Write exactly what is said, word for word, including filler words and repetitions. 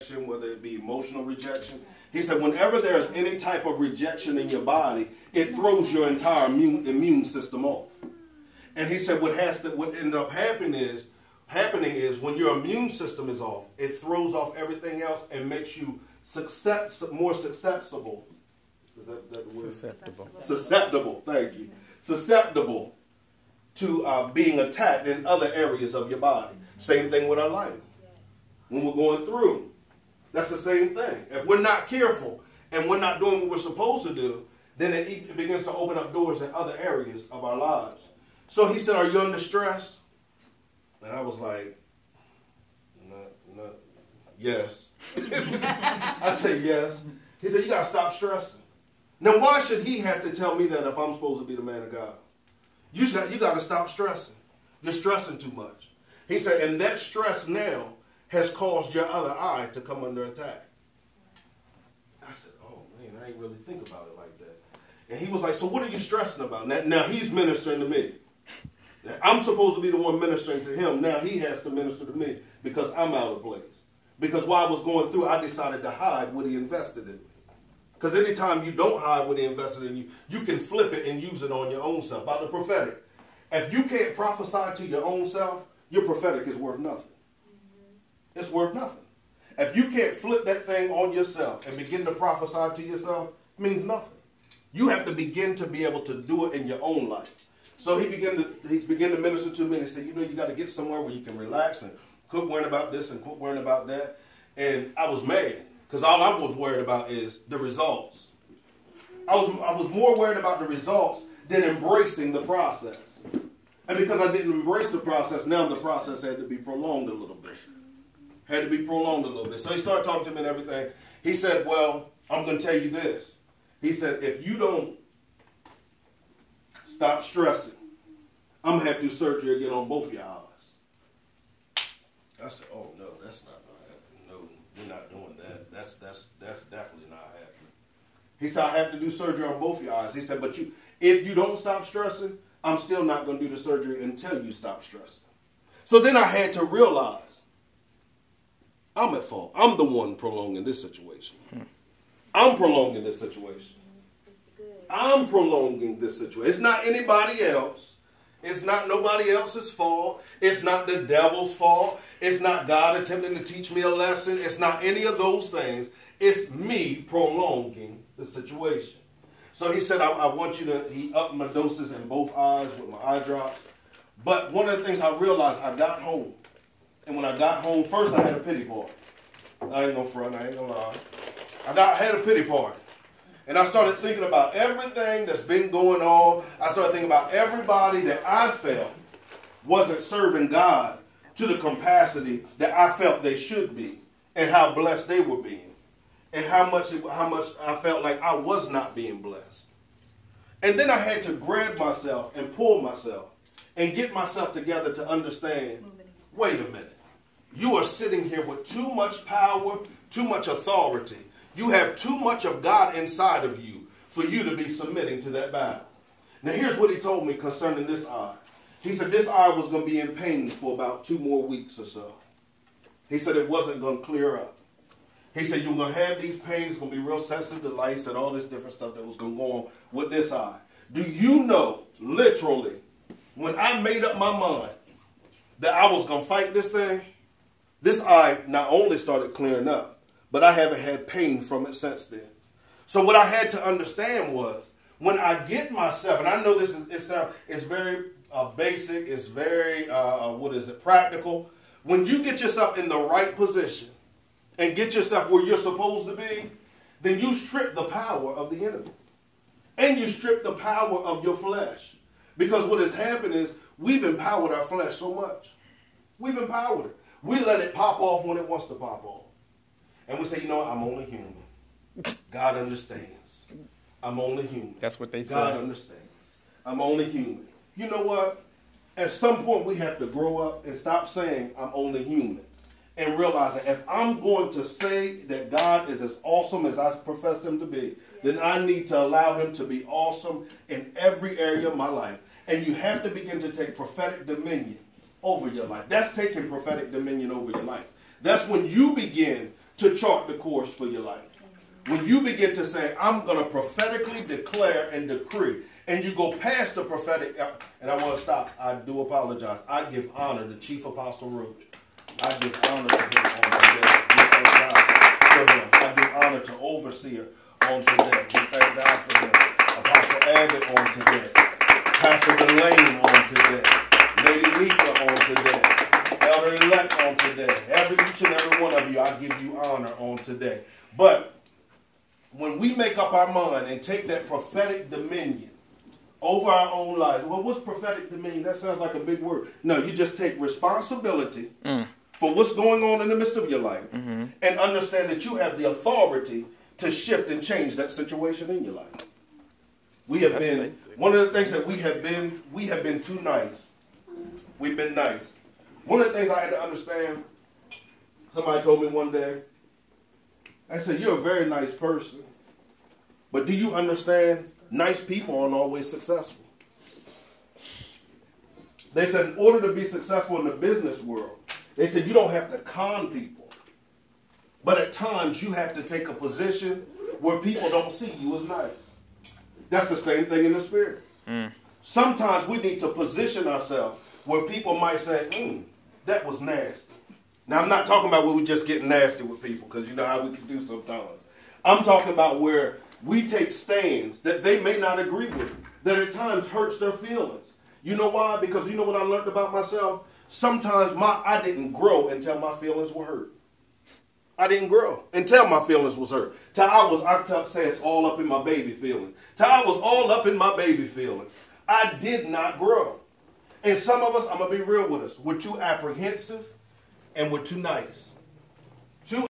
whether it be emotional rejection. He said whenever there's any type of rejection in your body, it throws your entire immune, immune system off. And he said what has to, what ends up happening is, happening is when your immune system is off, it throws off everything else and makes you suscept, more susceptible. Is that, that the word? Susceptible. Susceptible, thank you. Susceptible to uh, being attacked in other areas of your body. Same thing with our life. When we're going through, that's the same thing. If we're not careful and we're not doing what we're supposed to do, then it, it begins to open up doors in other areas of our lives. So he said, are you under stress? And I was like, no, no, yes. I said, yes. He said, you got to stop stressing. Now, why should he have to tell me that if I'm supposed to be the man of God? You got, you got to stop stressing. You're stressing too much. He said, and that stress now has caused your other eye to come under attack. I said, oh, man, I ain't really think about it like that. And he was like, so what are you stressing about? Now, now he's ministering to me. Now, I'm supposed to be the one ministering to him. Now he has to minister to me because I'm out of place. Because while I was going through, I decided to hide what he invested in me. Because anytime you don't hide what he invested in you, you can flip it and use it on your own self. About the prophetic. If you can't prophesy to your own self, your prophetic is worth nothing. It's worth nothing. If you can't flip that thing on yourself and begin to prophesy to yourself, it means nothing. You have to begin to be able to do it in your own life. So he began to he began to minister to me and he said, you know, you got to get somewhere where you can relax and quit worrying about this and quit worrying about that. And I was mad because all I was worried about is the results. I was I was more worried about the results than embracing the process. And because I didn't embrace the process, now the process had to be prolonged a little bit. Had to be prolonged a little bit. So he started talking to me and everything. He said, well, I'm going to tell you this. He said, if you don't stop stressing, I'm going to have to do surgery again on both your eyes. I said, oh, no, that's not going to happen. No, we're not doing that. That's, that's, that's definitely not happening. He said, I have to do surgery on both your eyes. He said, but you, if you don't stop stressing, I'm still not going to do the surgery until you stop stressing. So then I had to realize I'm at fault. I'm the one prolonging this situation. Hmm. I'm prolonging this situation. I'm prolonging this situation. It's not anybody else. It's not nobody else's fault. It's not the devil's fault. It's not God attempting to teach me a lesson. It's not any of those things. It's me prolonging the situation. So he said, I, I want you to, he upped my doses in both eyes with my eye drops. But one of the things I realized, I got home. And when I got home, first I had a pity party. I ain't gonna front, I ain't gonna lie. I got had a pity party. And I started thinking about everything that's been going on. I started thinking about everybody that I felt wasn't serving God to the capacity that I felt they should be. And how blessed they were being. And how much, how much I felt like I was not being blessed. And then I had to grab myself and pull myself and get myself together to understand, wait a minute. You are sitting here with too much power, too much authority. You have too much of God inside of you for you to be submitting to that battle. Now here's what he told me concerning this eye. He said this eye was going to be in pain for about two more weeks or so. He said it wasn't going to clear up. He said you're going to have these pains, it's going to be real sensitive to lights and all this different stuff that was going to go on with this eye. Do you know, literally, when I made up my mind that I was going to fight this thing, this eye not only started clearing up, but I haven't had pain from it since then. So what I had to understand was, when I get myself, and I know this is it sound, it's very uh, basic, it's very, uh, what is it, practical. When you get yourself in the right position and get yourself where you're supposed to be, then you strip the power of the enemy. And you strip the power of your flesh. Because what has happened is we've empowered our flesh so much. We've empowered it. We let it pop off when it wants to pop off. And we say, you know what, I'm only human. God understands. I'm only human. That's what they say. God understands. I'm only human. You know what? At some point we have to grow up and stop saying I'm only human. And realize that if I'm going to say that God is as awesome as I profess him to be, then I need to allow him to be awesome in every area of my life. And you have to begin to take prophetic dominion over your life. That's taking prophetic dominion over your life. That's when you begin to chart the course for your life. When you begin to say, I'm going to prophetically declare and decree, and you go past the prophetic, and I want to stop. I do apologize. I give honor to Chief Apostle Roach. I give honor to him on today. We thank God for him. I give honor to Overseer on today. We thank God for him. Apostle Abbott on today. Pastor Delane on today. Lady Mika on today. Elder Elect on today. Every each and every one of you, I give you honor on today. But when we make up our mind and take that prophetic dominion over our own lives, well, what's prophetic dominion? That sounds like a big word. No, you just take responsibility mm. for what's going on in the midst of your life mm-hmm. and understand that you have the authority to shift and change that situation in your life. We have That's been, basic. One of the things that we have been, we have been too nice. We've been nice. One of the things I had to understand, somebody told me one day, I said, you're a very nice person, but do you understand nice people aren't always successful? They said in order to be successful in the business world, they said you don't have to con people, but at times you have to take a position where people don't see you as nice. That's the same thing in the spirit. Mm. Sometimes we need to position ourselves where people might say, mm, that was nasty. Now, I'm not talking about where we just get nasty with people, because you know how we can do sometimes. I'm talking about where we take stands that they may not agree with, that at times hurts their feelings. You know why? Because you know what I learned about myself? Sometimes my I didn't grow until my feelings were hurt. I didn't grow until my feelings was hurt. Till I was, I tell, say it's all up in my baby feelings. Till I was all up in my baby feelings. I did not grow. And some of us, I'm going to be real with us, we're too apprehensive and we're too nice.